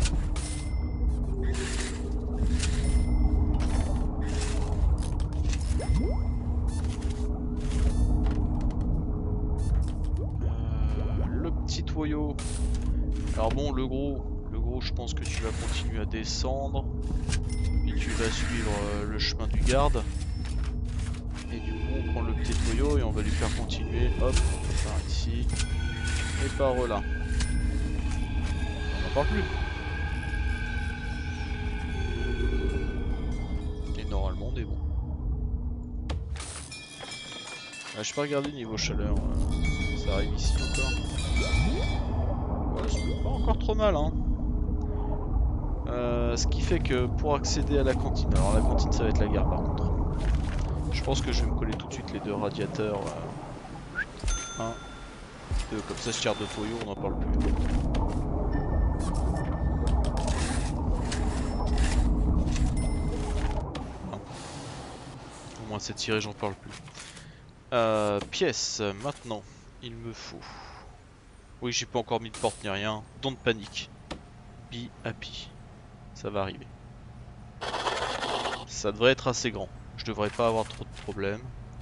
Le petit tuyau. Alors bon, le gros, je pense que tu vas continuer à descendre. Et tu vas suivre le chemin du garde. Et du coup, on prend le petit tuyau et on va lui faire continuer. Hop, par ici. Et par là. On n'en parle plus. Et normalement, on est bon. Je peux regarder niveau chaleur. Ça arrive ici encore. Ouais, c'est pas encore trop mal, hein. Ce qui fait que pour accéder à la cantine, alors la cantine ça va être la gare par contre. Je pense que je vais me coller tout de suite les deux radiateurs. Un, deux, comme ça je tire de tuyau, on n'en parle plus. Non. Au moins c'est tiré, j'en parle plus. Pièce, maintenant, il me faut. Oui, j'ai pas encore mis de porte ni rien. Don't panique. Be happy. Ça va arriver. Ça devrait être assez grand. Je devrais pas avoir trop de problèmes.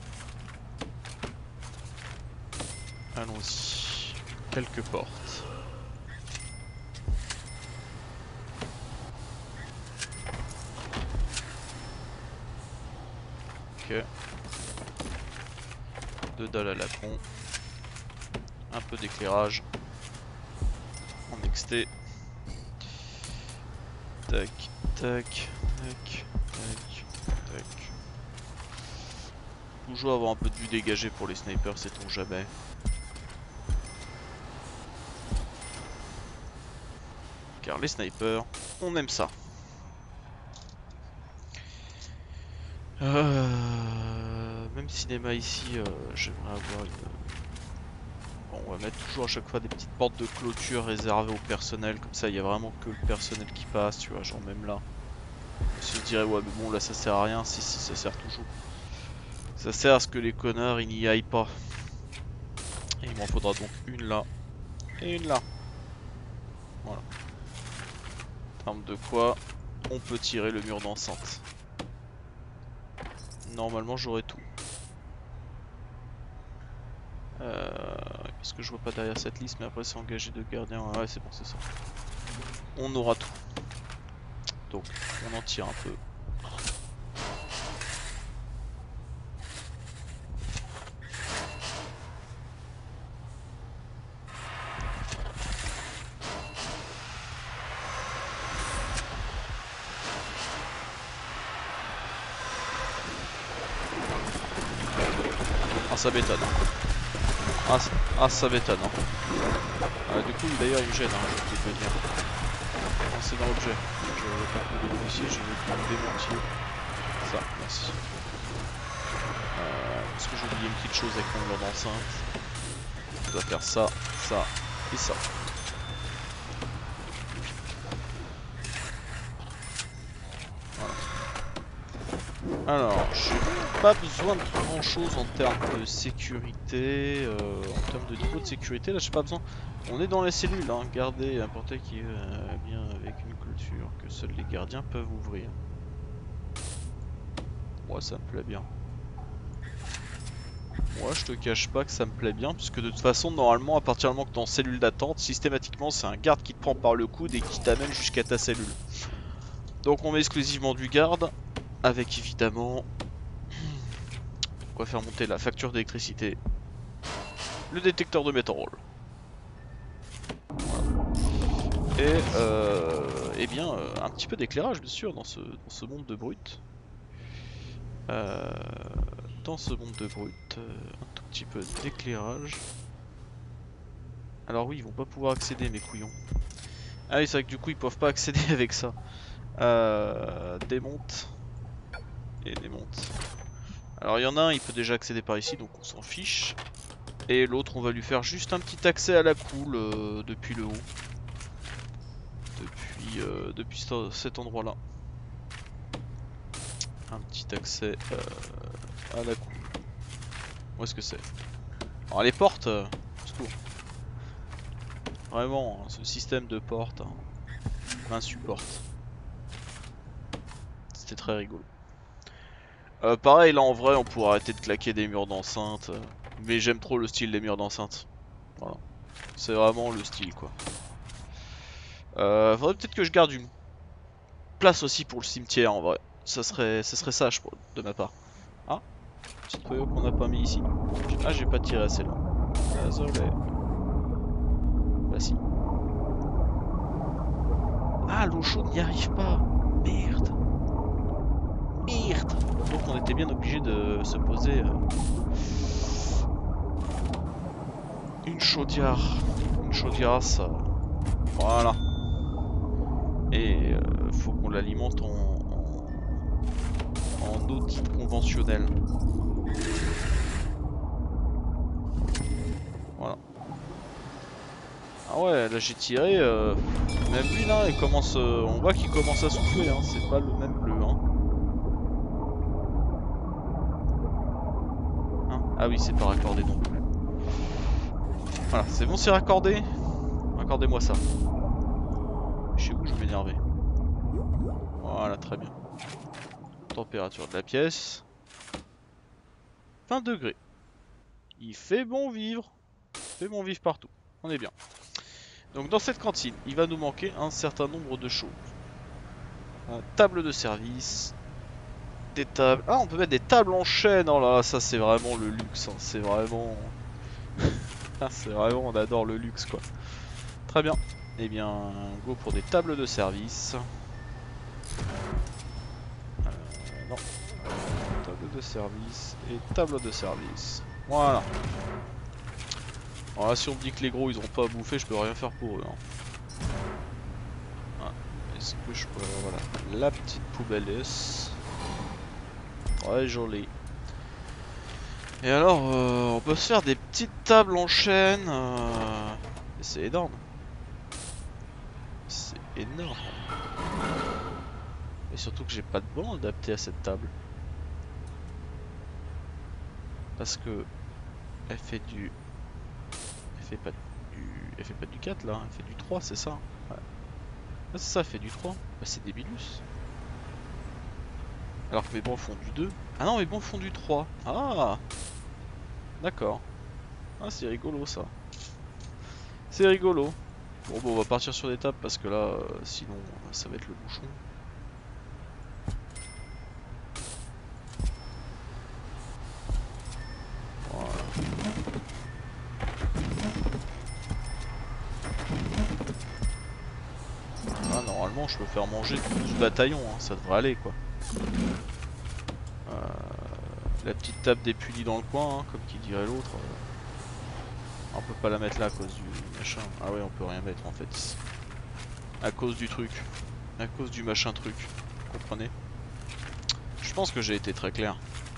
Allons-y. Quelques portes. Ok. Deux dalles à la con. Un peu d'éclairage. En XT. Tac, tac, tac, tac, tac. Toujours avoir un peu de vue dégagée pour les snipers, sait-on jamais. Car les snipers, on aime ça. Même cinéma ici, j'aimerais avoir une... Bon, on va mettre toujours à chaque fois des petites portes de clôture réservées au personnel, comme ça il y a vraiment que le personnel qui passe, tu vois, genre même là. Si je dirais ouais mais bon là ça sert à rien, si ça sert toujours. Ça sert à ce que les connards ils n'y aillent pas. Et il m'en faudra donc une là et une là. Voilà. En termes de quoi, on peut tirer le mur d'enceinte. Normalement j'aurai tout. Parce que je vois pas derrière cette liste, mais après c'est engagé de gardien. Ouais c'est bon, c'est ça. On aura tout. Donc on en tire un peu. Ah ça m'étonne. Ah ça m'étonne. Du coup d'ailleurs il me gêne, hein, je vais te dire. C'est dans l'objet. Je veux pas que le dossier, je veux que le démentier. Ça, merci. Parce que j'ai oublié une petite chose avec mon mur d'enceinte. On doit faire ça, ça et ça. Alors, j'ai pas besoin de grand chose en termes de sécurité, en termes de niveau de sécurité, là j'ai pas besoin. On est dans les cellules, hein. Gardez un portail qui est bien avec une clôture que seuls les gardiens peuvent ouvrir. Moi ça me plaît bien. Moi je te cache pas que ça me plaît bien, puisque de toute façon normalement à partir du moment que t'es en cellule d'attente, systématiquement c'est un garde qui te prend par le coude et qui t'amène jusqu'à ta cellule. Donc on met exclusivement du garde, avec évidemment quoi faire monter la facture d'électricité, le détecteur de métal. Et eh bien un petit peu d'éclairage bien sûr dans ce monde de brut. Dans ce monde de brut, un tout petit peu d'éclairage. Alors oui, ils vont pas pouvoir accéder mes couillons. Ah oui c'est vrai que du coup ils peuvent pas accéder avec ça. Démonte. Et démonte. Alors il y en a un, il peut déjà accéder par ici donc on s'en fiche. Et l'autre on va lui faire juste un petit accès à la cool depuis le haut. Depuis cet endroit là. Un petit accès à la cool. Où est-ce que c'est? Alors les portes, au secours. Vraiment, hein, ce système de portes m'insupporte. C'était très rigolo. Pareil là en vrai on pourrait arrêter de claquer des murs d'enceinte. Mais j'aime trop le style des murs d'enceinte. Voilà. C'est vraiment le style quoi. Faudrait peut-être que je garde une place aussi pour le cimetière en vrai. Ça serait sage de ma part. Ah, petite tuyau qu'on n'a pas mis ici. Ah j'ai pas tiré assez loin. Désolé. Bah si. Ah l'eau chaude n'y arrive pas. Merde. Merde. Donc on était bien obligé de se poser une chaudière. Une chaudière ça. Voilà. Et faut qu'on l'alimente en eau dite conventionnelle. Voilà. Ah ouais, là j'ai tiré. Même lui là, il commence, on voit qu'il commence à souffler. Hein. C'est pas le même bleu. Hein. Ah oui, c'est pas raccordé non plus. Voilà, c'est bon, c'est raccordé. Raccordez-moi ça. Je sais où je vais m'énerver. Voilà, très bien. Température de la pièce. 20 degrés. Il fait bon vivre. Il fait bon vivre partout. On est bien. Donc dans cette cantine, il va nous manquer un certain nombre de choses. Table de service. Des tables. Ah, on peut mettre des tables en chaîne. Oh là là, ça c'est vraiment le luxe. Hein. C'est vraiment... c'est vraiment, on adore le luxe quoi. Très bien. Eh bien, go pour des tables de service. Non. Table de service et table de service. Voilà. Alors là, si on me dit que les gros ils ont pas à bouffer, je peux rien faire pour eux. Hein. Ah. Est-ce que je peux... Voilà. La petite poubelle S. Ouais, joli. Et alors, on peut se faire des petites tables en chaîne. C'est énorme. C'est énorme. Et surtout que j'ai pas de banc adapté à cette table. Parce que elle fait du... Elle fait pas du... Elle fait pas du 4 là, elle fait du 3, c'est ça. Ouais. Ah, c'est ça, elle fait du 3. Bah c'est débilus. Alors que mes bancs font du 2. Ah non, mes bancs font du 3. Ah, d'accord. Ah, c'est rigolo ça. C'est rigolo. Bon, on va partir sur des tables parce que là, sinon, ça va être le bouchon. Voilà. Ah, normalement, je peux faire manger 12 bataillons, hein, ça devrait aller quoi. La petite table des punis dans le coin, hein, comme qui dirait l'autre. On peut pas la mettre là à cause du machin. Ah ouais, on peut rien mettre en fait ici. À cause du truc. À cause du machin truc. Vous comprenez? Je pense que j'ai été très clair.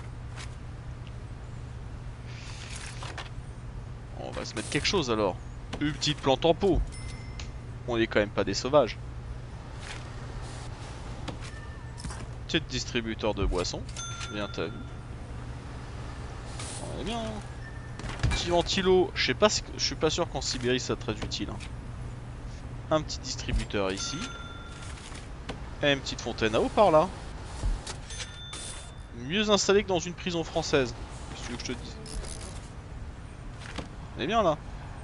On va se mettre quelque chose alors. Une petite plante en pot. On est quand même pas des sauvages. Petit distributeur de boissons. Bien, t'as vu. On est bien, hein. Petit ventilo, je sais pas, je suis pas sûr qu'en Sibérie ça très utile. Hein. Un petit distributeur ici. Et une petite fontaine à eau par là. Mieux installé que dans une prison française. Qu'est-ce que tu veux que je te dise? On est bien là.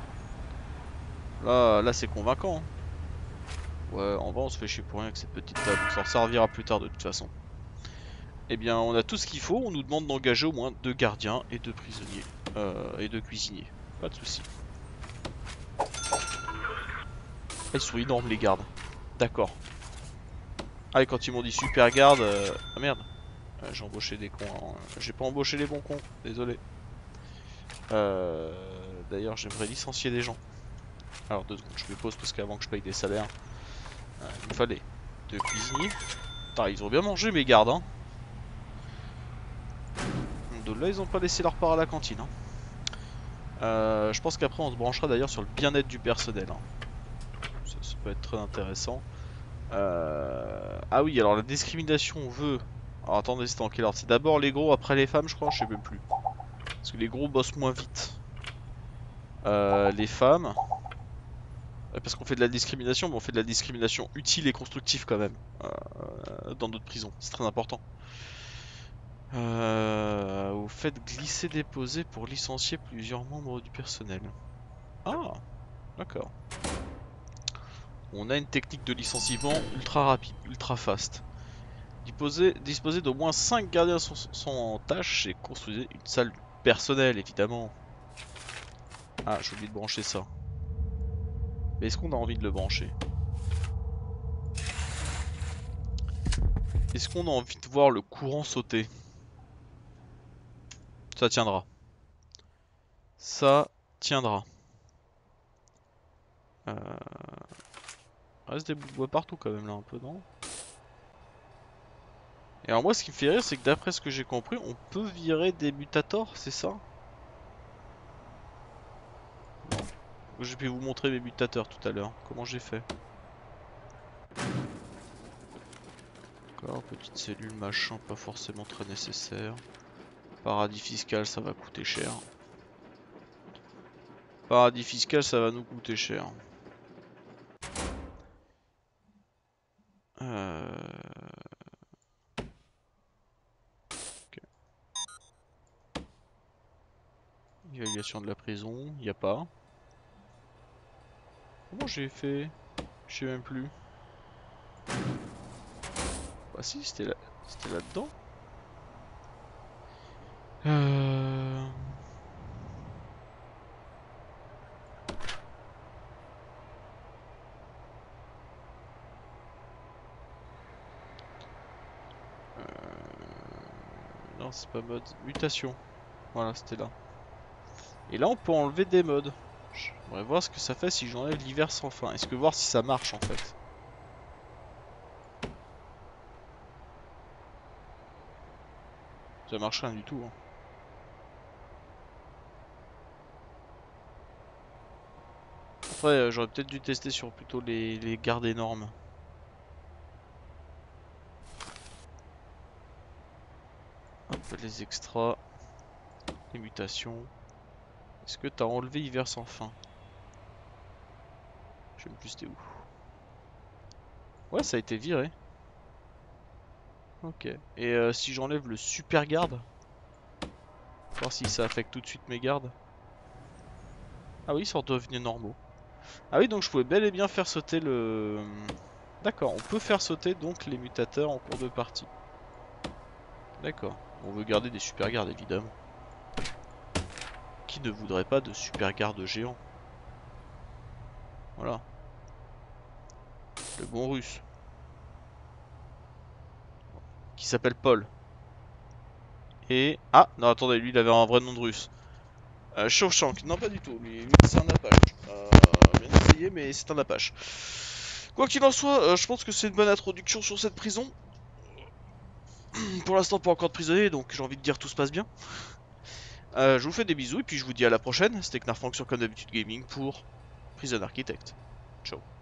Là c'est convaincant. Hein. Ouais, en vrai on se fait chier pour rien avec cette petite table. On s'en servira plus tard de toute façon. Eh bien on a tout ce qu'il faut. On nous demande d'engager au moins 2 gardiens et 2 prisonniers. Et 2 cuisiniers. Pas de soucis. Ah, ils sont énormes les gardes. D'accord. Ah et quand ils m'ont dit super garde... Ah merde. J'ai embauché des cons. Hein. J'ai pas embauché les bons cons. Désolé. D'ailleurs j'aimerais licencier des gens. Alors 2 secondes, je me pose parce qu'avant que je paye des salaires, il me fallait 2 cuisiniers. Putain, ils ont bien mangé mes gardes. Hein. Donc là ils ont pas laissé leur part à la cantine. Hein. Je pense qu'après on se branchera d'ailleurs sur le bien-être du personnel. Hein. Ça peut être très intéressant. Ah oui, alors la discrimination on veut... Alors attendez, c'était en quelle ordre? C'est d'abord les gros, après les femmes je crois, je sais même plus. Parce que les gros bossent moins vite. Les femmes... Parce qu'on fait de la discrimination, mais on fait de la discrimination utile et constructive quand même. Dans notre prison, c'est très important. Vous faites glisser-déposer pour licencier plusieurs membres du personnel. Ah, d'accord. On a une technique de licenciement ultra rapide, ultra fast. Disposer d'au moins 5 gardiens sont en tâche et construisez une salle du personnel, évidemment. Ah, j'ai oublié de brancher ça. Mais est-ce qu'on a envie de le brancher? Est-ce qu'on a envie de voir le courant sauter? Ça tiendra. Ça tiendra. Reste des bouts de bois partout quand même là un peu, non? Et alors moi ce qui me fait rire c'est que d'après ce que j'ai compris on peut virer des mutators, c'est ça? Non. Je vais vous montrer mes mutateurs tout à l'heure, comment j'ai fait. D'accord, petite cellule machin pas forcément très nécessaire. Paradis fiscal ça va coûter cher. Paradis fiscal ça va nous coûter cher. Ok. Évaluation de la prison, il n'y a pas. Comment j'ai fait? Je sais même plus. Bah si, c'était là-dedans. Euh... Non, c'est pas mode. Mutation. Voilà, c'était là. Et là, on peut enlever des modes. J'aimerais voir ce que ça fait si j'enlève l'hiver sans fin. Est-ce que voir si ça marche en fait? Ça marche rien du tout. Hein. Après, j'aurais peut-être dû tester sur plutôt les gardes énormes. Hop, les extras. Les mutations. Est-ce que t'as enlevé hiver sans fin? Je sais même plus c'était où. Ouais, ça a été viré. Ok. Et si j'enlève le super garde, voir si ça affecte tout de suite mes gardes. Ah oui, ils sont devenus normaux. Ah oui, donc je pouvais bel et bien faire sauter le... D'accord, on peut faire sauter donc les mutateurs en cours de partie. D'accord. On veut garder des super gardes évidemment. Qui ne voudrait pas de super gardes géants? Voilà. Le bon russe. Qui s'appelle Paul. Et... Ah, non attendez, lui il avait un vrai nom de russe. Shawshank, non pas du tout, lui c'est un Apache. Bien essayé mais c'est un Apache. Quoi qu'il en soit, je pense que c'est une bonne introduction sur cette prison. Pour l'instant pas encore de prisonniers, donc j'ai envie de dire tout se passe bien. Je vous fais des bisous et puis je vous dis à la prochaine. C'était Knarfrank sur comme d'habitude gaming pour Prison Architect. Ciao.